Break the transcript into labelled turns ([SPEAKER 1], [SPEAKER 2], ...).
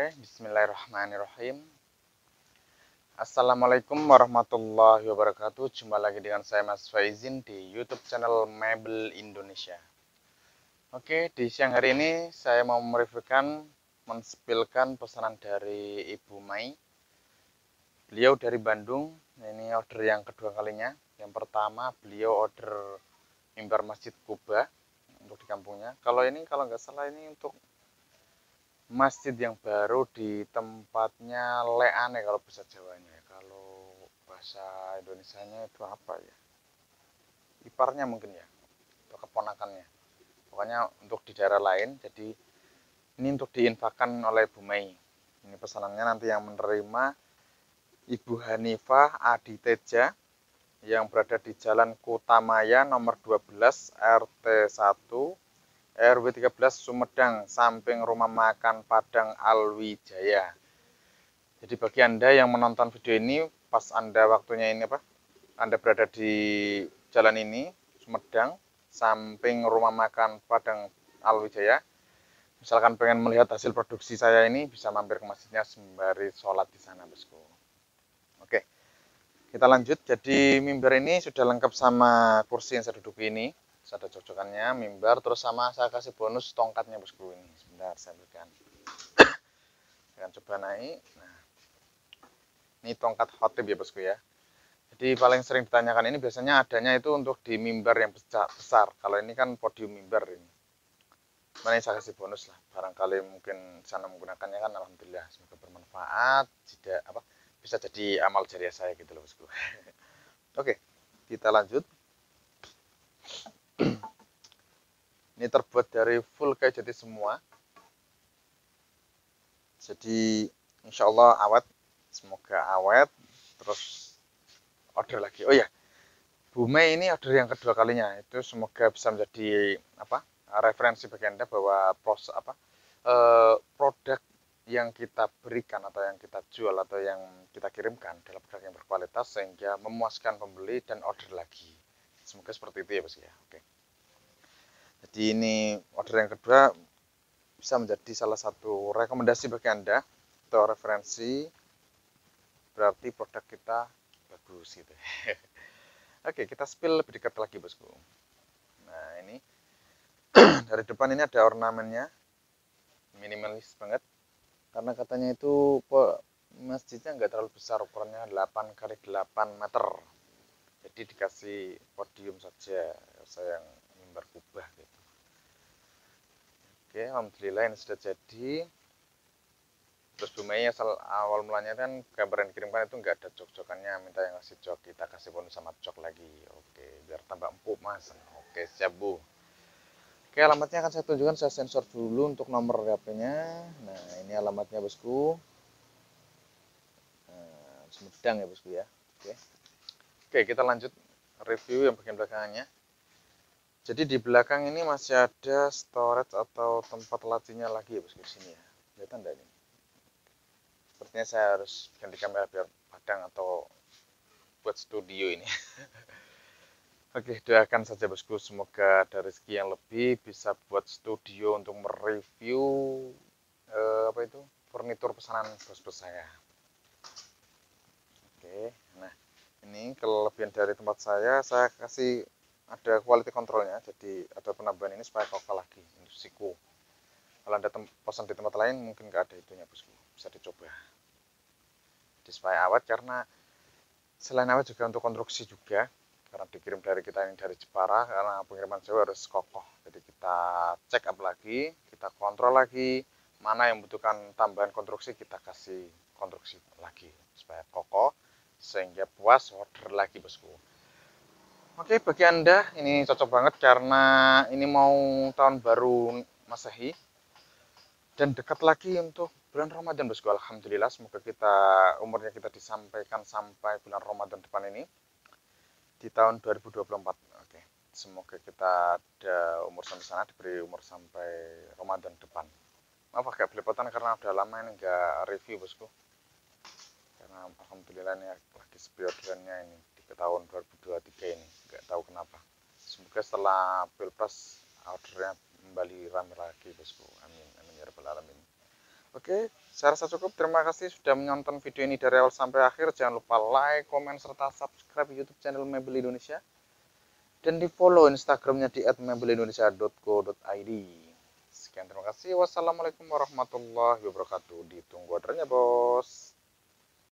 [SPEAKER 1] Bismillahirrahmanirrahim. Assalamualaikum warahmatullahi wabarakatuh. Jumpa lagi dengan saya Mas Faizin di YouTube channel Mebel Indonesia. Oke, di siang hari ini saya mau menspilkan pesanan dari Ibu Mai. Beliau dari Bandung. Ini order yang kedua kalinya. Yang pertama beliau order mimbar Masjid Kuba untuk di kampungnya. Kalau nggak salah ini untuk masjid yang baru di tempatnya Leane kalau bahasa Jawanya. Kalau bahasa Indonesianya itu apa ya? Iparnya mungkin ya, atau keponakannya. Pokoknya untuk di daerah lain. Jadi ini untuk diinfakkan oleh Bu Mei. Ini pesanannya nanti yang menerima Ibu Hanifah Aditeja yang berada di Jalan Kutamaya nomor 12 RT 1 RW 13 Sumedang, samping Rumah Makan Padang Alwijaya. Jadi bagi Anda yang menonton video ini pas Anda waktunya ini Anda berada di jalan ini, Sumedang, samping Rumah Makan Padang Alwijaya. Misalkan pengen melihat hasil produksi saya ini, bisa mampir ke masjidnya sembari sholat di sana, bosku. Oke, kita lanjut. Jadi mimbar ini sudah lengkap sama kursi yang saya duduki ini. Ada cocokannya, mimbar, terus sama saya kasih bonus tongkatnya, bosku. Ini sebentar saya berikan. Saya akan coba naik. Nah, ini tongkat khotib ya, bosku ya. Jadi paling sering ditanyakan ini biasanya adanya itu untuk di mimbar yang besar. Kalau ini kan podium mimbar ini. Mana saya kasih bonus lah. Barangkali mungkin sana menggunakannya kan, alhamdulillah semoga bermanfaat. Tidak bisa jadi amal jariah saya gitu loh, bosku. Oke, kita lanjut. Ini terbuat dari full kayu jati semua. Jadi insya Allah awet. Semoga awet. Terus order lagi. Oh ya, Bu Mei ini order yang kedua kalinya. Itu semoga bisa menjadi referensi bagi Anda bahwa produk yang kita berikan atau yang kita jual atau yang kita kirimkan adalah produk yang berkualitas sehingga memuaskan pembeli dan order lagi. Semoga seperti itu ya, bos ya. Oke. Jadi ini order yang kedua bisa menjadi salah satu rekomendasi bagi Anda atau referensi, berarti produk kita bagus gitu. Oke, kita spill lebih dekat lagi, bosku. Nah, ini dari depan ini ada ornamennya, minimalis banget, karena katanya itu masjidnya nggak terlalu besar, ukurannya 8 kali 8 meter. Jadi dikasih podium saja, sayang mimbar kubah gitu. Oke, alhamdulillah ini sudah jadi. Terus Bu Mei awal mulanya kan gambar yang dikirimkan itu nggak ada jok-jokannya, minta yang ngasih jok, kita kasih bonus sama jok lagi. Oke, biar tambah empuk mas. Oke, siap Bu. Oke, alamatnya akan saya tunjukkan, saya sensor dulu untuk nomor HP-nya. Nah, ini alamatnya, bosku. Nah, Sumedang ya, bosku ya. Oke, kita lanjut review yang bagian belakangnya. Jadi di belakang ini masih ada storage atau tempat lacinya lagi ya, bosku, di sini ya. Kelihatan enggak ini? Sepertinya saya harus ganti kamera biar padang atau buat studio ini. Oke, doakan saja, bosku, semoga ada rezeki yang lebih bisa buat studio untuk mereview furnitur pesanan bos-bos saya. Oke, nah ini kelebihan dari tempat saya kasih ada quality controlnya, jadi ada penambahan ini supaya kokoh lagi, ini siku. Kalau Anda pesan di tempat lain mungkin nggak ada itunya, bosku, bisa dicoba. Jadi supaya awet, karena selain awet juga untuk konstruksi juga, karena dikirim dari kita ini dari Jepara, karena pengiriman jauh harus kokoh. Jadi kita cek up lagi, kita kontrol lagi, mana yang membutuhkan tambahan konstruksi kita kasih konstruksi lagi supaya kokoh, sehingga puas order lagi, bosku. Oke, bagi Anda ini cocok banget karena ini mau tahun baru Masehi dan dekat lagi untuk bulan Ramadan, bosku. Alhamdulillah, semoga umurnya kita disampaikan sampai bulan Ramadan depan ini di tahun 2024. Oke, semoga kita ada umur sampai sana, diberi umur sampai Ramadan depan. Maaf agak belepotan karena udah lama ini nggak review, bosku. Karena alhamdulillah ini lagi sepi orderannya ini di tahun 2023 ini, nggak tahu kenapa. Semoga setelah Pilpres ordernya kembali ramai lagi, bosku. Amin, amin ya rabbal alamin. Oke, saya rasa cukup. Terima kasih sudah menonton video ini dari awal sampai akhir. Jangan lupa like, komen, serta subscribe YouTube channel Mebel Indonesia. Dan di follow Instagramnya di @mebelindonesia.co.id. Sekian, terima kasih. Wassalamualaikum warahmatullahi wabarakatuh. Ditunggu ordernya, bos.